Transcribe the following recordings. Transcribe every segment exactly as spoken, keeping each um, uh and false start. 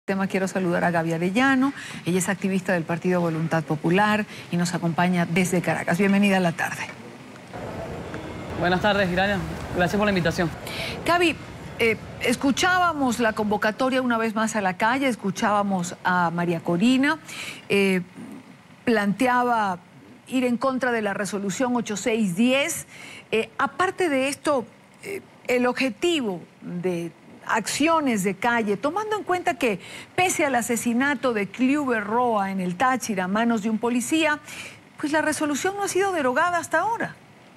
Tema quiero saludar a Gaby Arellano, ella es activista del Partido Voluntad Popular y nos acompaña desde Caracas. Bienvenida a la tarde. Buenas tardes, Irania. Gracias por la invitación. Gaby, eh, escuchábamos la convocatoria una vez más a la calle, escuchábamos a María Corina, eh, planteaba ir en contra de la resolución ocho seis diez. Eh, aparte de esto, eh, el objetivo de acciones de calle, tomando en cuenta que pese al asesinato de Kluber Roa en el Táchira a manos de un policía, pues la resolución no ha sido derogada hasta ahora.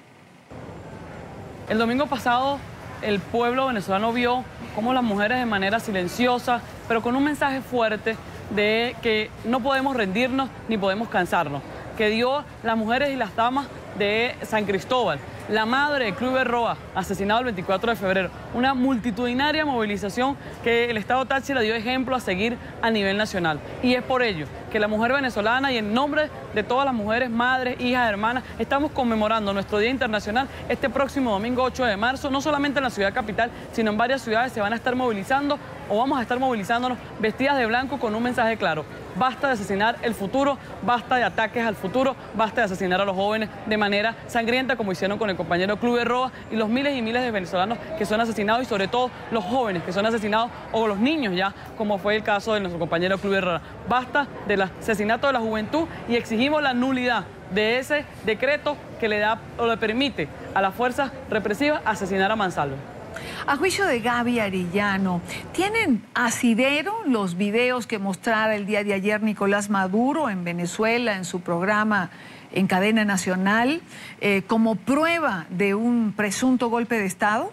El domingo pasado el pueblo venezolano vio cómo las mujeres de manera silenciosa, pero con un mensaje fuerte de que no podemos rendirnos ni podemos cansarnos, que dio las mujeres y las damas de San Cristóbal, la madre de Kluber Roa, asesinado el veinticuatro de febrero. Una multitudinaria movilización que el Estado Táchira dio ejemplo a seguir a nivel nacional. Y es por ello que la mujer venezolana y en nombre de todas las mujeres, madres, hijas, hermanas, estamos conmemorando nuestro Día Internacional este próximo domingo ocho de marzo, no solamente en la ciudad capital, sino en varias ciudades se van a estar movilizando o vamos a estar movilizándonos vestidas de blanco con un mensaje claro. Basta de asesinar el futuro, basta de ataques al futuro, basta de asesinar a los jóvenes de manera sangrienta como hicieron con el compañero Kluber Roa y los miles y miles de venezolanos que son asesinados y sobre todo los jóvenes que son asesinados o los niños ya, como fue el caso de nuestro compañero Kluber Roa. Basta del asesinato de la juventud y exigimos la nulidad de ese decreto que le da o le permite a las fuerzas represivas asesinar a mansalva. A juicio de Gaby Arellano, ¿tienen asidero los videos que mostrara el día de ayer Nicolás Maduro en Venezuela en su programa en cadena nacional eh, como prueba de un presunto golpe de Estado?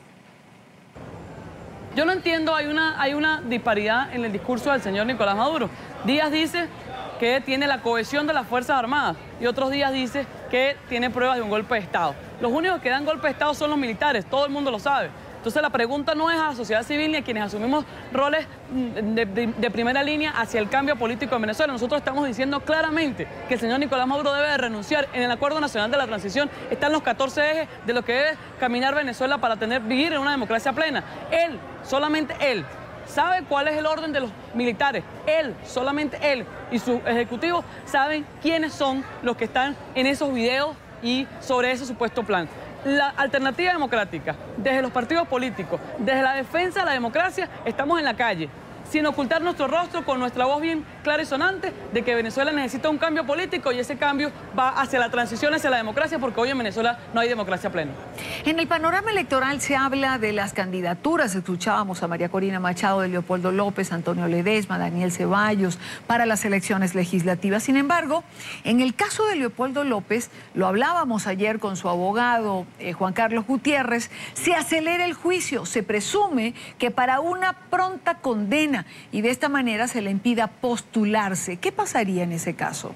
Yo no entiendo, hay una, hay una disparidad en el discurso del señor Nicolás Maduro. Días dice que tiene la cohesión de las Fuerzas Armadas y otros días dice que tiene pruebas de un golpe de Estado. Los únicos que dan golpe de Estado son los militares, todo el mundo lo sabe. Entonces la pregunta no es a la sociedad civil ni a quienes asumimos roles de, de, de primera línea hacia el cambio político en Venezuela. Nosotros estamos diciendo claramente que el señor Nicolás Maduro debe de renunciar. En el Acuerdo Nacional de la Transición están los catorce ejes de lo que debe caminar Venezuela para tener, vivir en una democracia plena. Él, solamente él, sabe cuál es el orden de los militares. Él, solamente él y su ejecutivo saben quiénes son los que están en esos videos y sobre ese supuesto plan. La alternativa democrática, desde los partidos políticos, desde la defensa de la democracia, estamos en la calle, sin ocultar nuestro rostro, con nuestra voz bien clara y sonante de que Venezuela necesita un cambio político y ese cambio va hacia la transición, hacia la democracia, porque hoy en Venezuela no hay democracia plena. En el panorama electoral se habla de las candidaturas. Escuchábamos a María Corina Machado, de Leopoldo López, Antonio Ledesma, Daniel Ceballos para las elecciones legislativas. Sin embargo, en el caso de Leopoldo López, lo hablábamos ayer con su abogado eh, Juan Carlos Gutiérrez, se acelera el juicio, se presume que para una pronta condena y de esta manera se le impida postularse. ¿Qué pasaría en ese caso?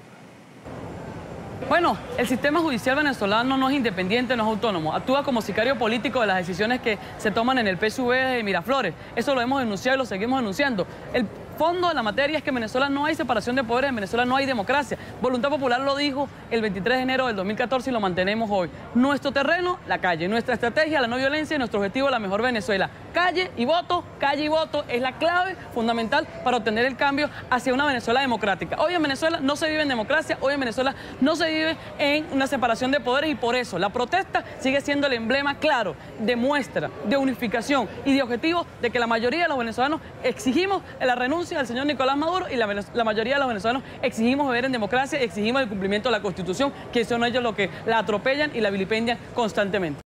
Bueno, el sistema judicial venezolano no es independiente, no es autónomo. Actúa como sicario político de las decisiones que se toman en el P S U V de Miraflores. Eso lo hemos denunciado y lo seguimos denunciando. El fondo de la materia es que en Venezuela no hay separación de poderes, en Venezuela no hay democracia. Voluntad Popular lo dijo el veintitrés de enero del dos mil catorce y lo mantenemos hoy. Nuestro terreno, la calle. Nuestra estrategia, la no violencia y nuestro objetivo, la mejor Venezuela. Calle y voto, calle y voto es la clave fundamental para obtener el cambio hacia una Venezuela democrática. Hoy en Venezuela no se vive en democracia, hoy en Venezuela no se vive en una separación de poderes y por eso la protesta sigue siendo el emblema claro de muestra, de unificación y de objetivo de que la mayoría de los venezolanos exigimos la renuncia del señor Nicolás Maduro y la, la mayoría de los venezolanos exigimos vivir en democracia y exigimos el cumplimiento de la Constitución, que son ellos los que la atropellan y la vilipendian constantemente.